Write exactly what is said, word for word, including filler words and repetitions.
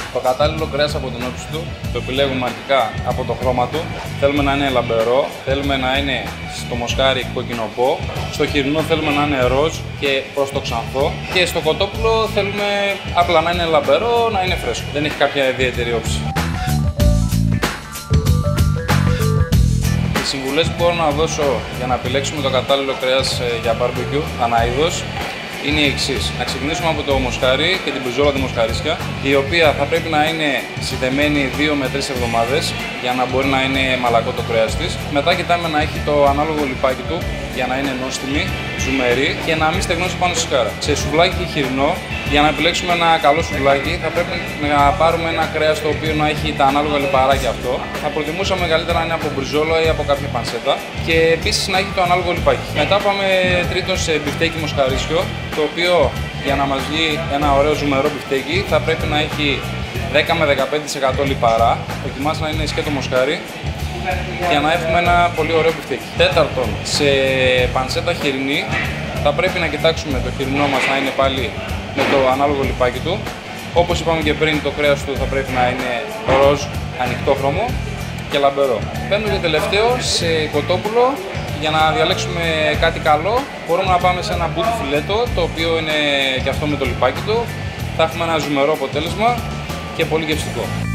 Το κατάλληλο κρέας από την όψη του το επιλέγουμε αρχικά από το χρώμα του. Θέλουμε να είναι λαμπερό, θέλουμε να είναι στο μοσχάρι κοκκινοπό, στο χοιρινό θέλουμε να είναι ροζ και προς το ξανθό και στο κοτόπουλο θέλουμε απλά να είναι λαμπερό, να είναι φρέσκο. Δεν έχει κάποια ιδιαίτερη όψη. Οι συμβουλές που μπορώ να δώσω για να επιλέξουμε το κατάλληλο κρέας για barbecue ανά είδος είναι οι εξής. Να ξεκινήσουμε από το μοσχάρι και την μπριζόλα τη μοσχαρίσια, η οποία θα πρέπει να είναι συντεμένη δύο με τρεις εβδομάδες για να μπορεί να είναι μαλακό το κρέας της. Μετά κοιτάμε να έχει το ανάλογο λιπάκι του για να είναι νόστιμη, ζουμερή και να μην στεγνώσει πάνω στη σκάρα. Σε σουβλάκι χοιρινό, για να επιλέξουμε ένα καλό σουβλάκι, θα πρέπει να πάρουμε ένα κρέας το οποίο να έχει τα ανάλογα λιπαράκια αυτό. Θα προτιμούσαμε καλύτερα να είναι από μπριζόλα ή από κάποια πανσέτα και επίσης να έχει το ανάλογο λιπάκι. Μετά πάμε τρίτο σε μπιφτέκι μοσχαρίσιο, το οποίο για να μας βγει ένα ωραίο ζουμερό μπιφτέκι θα πρέπει να έχει δέκα με δεκαπέντε τοις εκατό λιπαρά, δοκιμάστε να είναι σκέτο μοσχάρι, για να έχουμε ένα πολύ ωραίο μπιφτέκι. Τέταρτον, σε πανσέτα χοιρινή θα πρέπει να κοιτάξουμε το χοιρινό μας να είναι πάλι με το ανάλογο λιπάκι του. Όπως είπαμε και πριν, το κρέας του θα πρέπει να είναι ροζ, ανοιχτόχρωμο και λαμπερό. Παίρνουμε και τελευταίο σε κοτόπουλο. Για να διαλέξουμε κάτι καλό, μπορούμε να πάμε σε ένα μπούτι φιλέτο, το οποίο είναι και αυτό με το λιπάκι του. Θα έχουμε ένα ζουμερό αποτέλεσμα και πολύ γευστικό.